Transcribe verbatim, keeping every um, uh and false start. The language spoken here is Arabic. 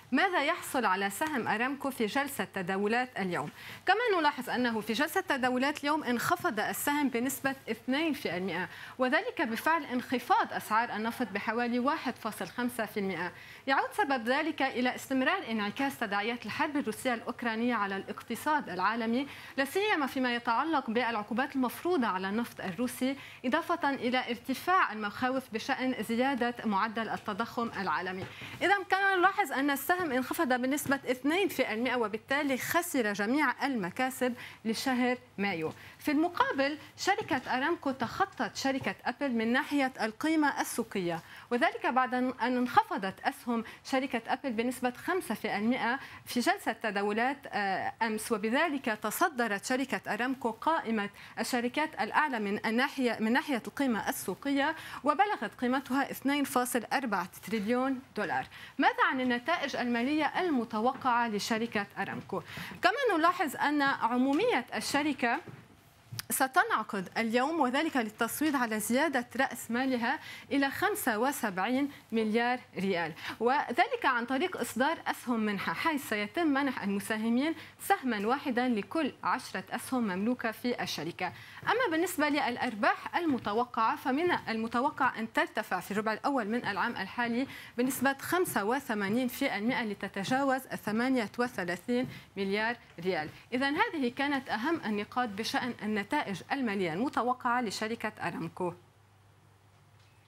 ماذا يحصل على سهم أرامكو في جلسة تداولات اليوم؟ كما نلاحظ أنه في جلسة تداولات اليوم انخفض السهم بنسبة اثنين بالمئة، وذلك بفعل انخفاض أسعار النفط بحوالي واحد فاصل خمسة بالمئة. يعود سبب ذلك إلى استمرار انعكاس تداعيات الحرب الروسية الأوكرانية على الاقتصاد العالمي، لا سيما فيما يتعلق بالعقوبات المفروضة على النفط الروسي، إضافة إلى ارتفاع المخاوف بشأن زيادة معدل التضخم العالمي. إذا كان نلاحظ أن السهم انخفض بنسبة اثنين بالمئة، وبالتالي خسر جميع المكاسب لشهر مايو. في المقابل شركة أرامكو تخطت شركة أبل من ناحية القيمة السوقية، وذلك بعد أن انخفضت أسهم شركة أبل بنسبة خمسة بالمئة في جلسة تداولات أمس، وبذلك تصدرت شركة أرامكو قائمة الشركات الأعلى من الناحية من ناحية القيمة السوقية، وبلغت قيمتها اثنين فاصل أربعة تريليون دولار. ماذا عن النتائج المالية المتوقعة لشركة أرامكو؟ كما نلاحظ أن عمومية الشركة ستنعقد اليوم، وذلك للتصويت على زيادة رأس مالها إلى خمسة وسبعين مليار ريال، وذلك عن طريق إصدار أسهم منحة، حيث سيتم منح المساهمين سهما واحدا لكل عشرة أسهم مملوكة في الشركة. أما بالنسبة للأرباح المتوقعة فمن المتوقع أن ترتفع في الربع الأول من العام الحالي بنسبة خمسة وثمانين بالمئة لتتجاوز ثمانية وثلاثين مليار ريال. إذن هذه كانت أهم النقاط بشأن النتائج المالية المتوقعة لشركة أرامكو.